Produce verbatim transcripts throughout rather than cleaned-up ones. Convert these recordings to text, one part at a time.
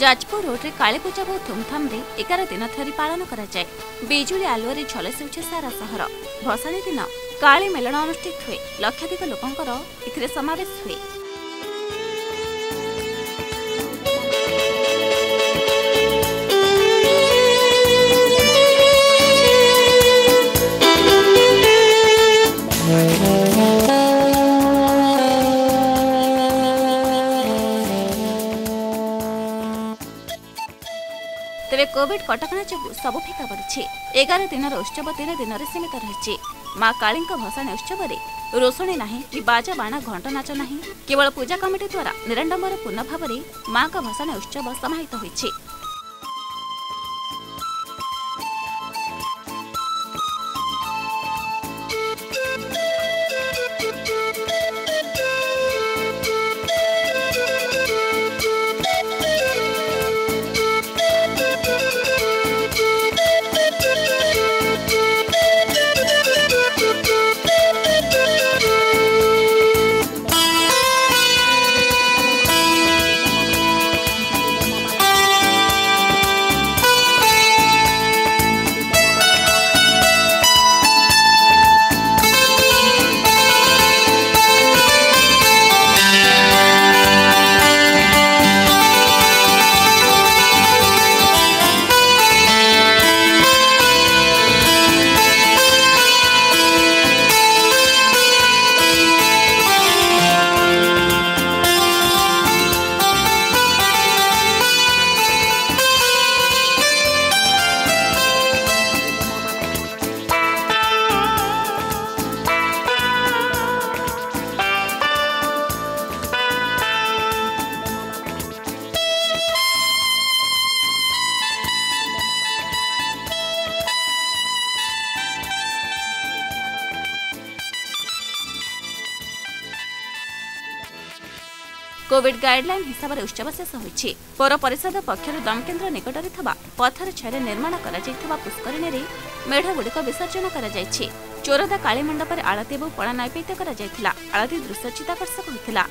Jajpur road रे काली पूजा बहुत धूमधाम रे एगार दिन धरी पालन करा जाए। बिजुली आलुआरी झलसी सारा सहर। भसाणी दिन काली मेलन अनुष्ठित हुए। लक्षाधिक लोकंकर एथिरे समावेश हुए। तेरे कोविड कटकणा जो सब फिका पड़ी। एगार दिन उत्सव तीन दिन में सीमित रही। माँ काली भसाणी उत्सव में रोषणी नहीं कि बाजा बाण घंट नाच नहीं। केवल पूजा कमिटी द्वारा निराडंबर पूर्ण भाव में माँ का भसाणी उत्सव समाहित होइछि। कोविड गाइडलाइन हिसाब से उत्सव शेष होइछि। पौर परिषद पक्षर दमकेन्द्र निकट में पथर छाया निर्माण करा पुष्करिणी रे मेढ़ गुड़िक विसर्जन करा जायछि। चोरदा काली मंडप आलती और पणा नैवेद्य करा जायथिला। आलती दृश्य चित्ताकर्षक होइथिला।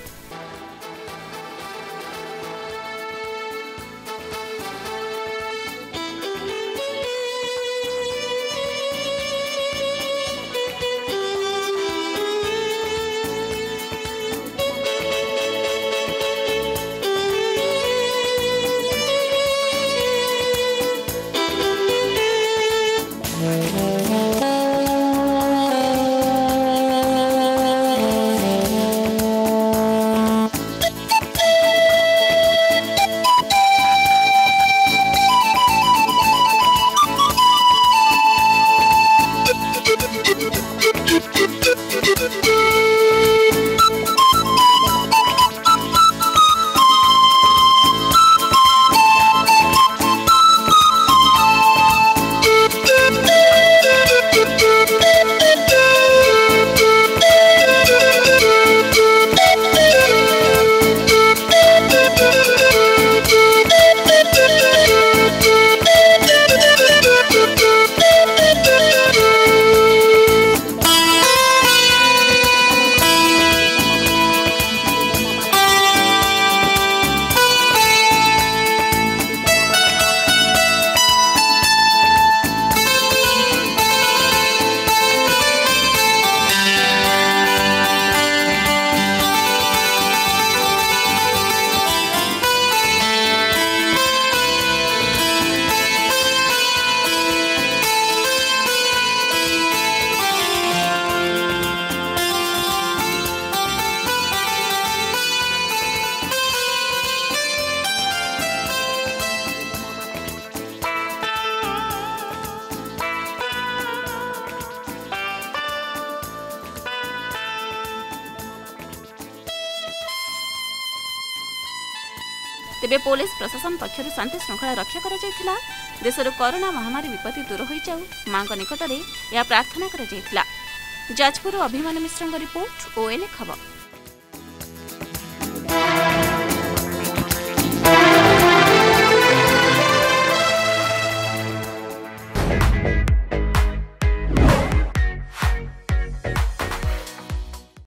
तेबे पुलिस प्रशासन पक्षर शांति श्रृंखला रक्षा करा जायथिला। देशर कोरोना महामारी विपत्ति दूर हो जाऊ मां निकट में यह प्रार्थना करा जायथिला। जाजपुर अभिमान मिश्र रिपोर्ट ओएनए खबर।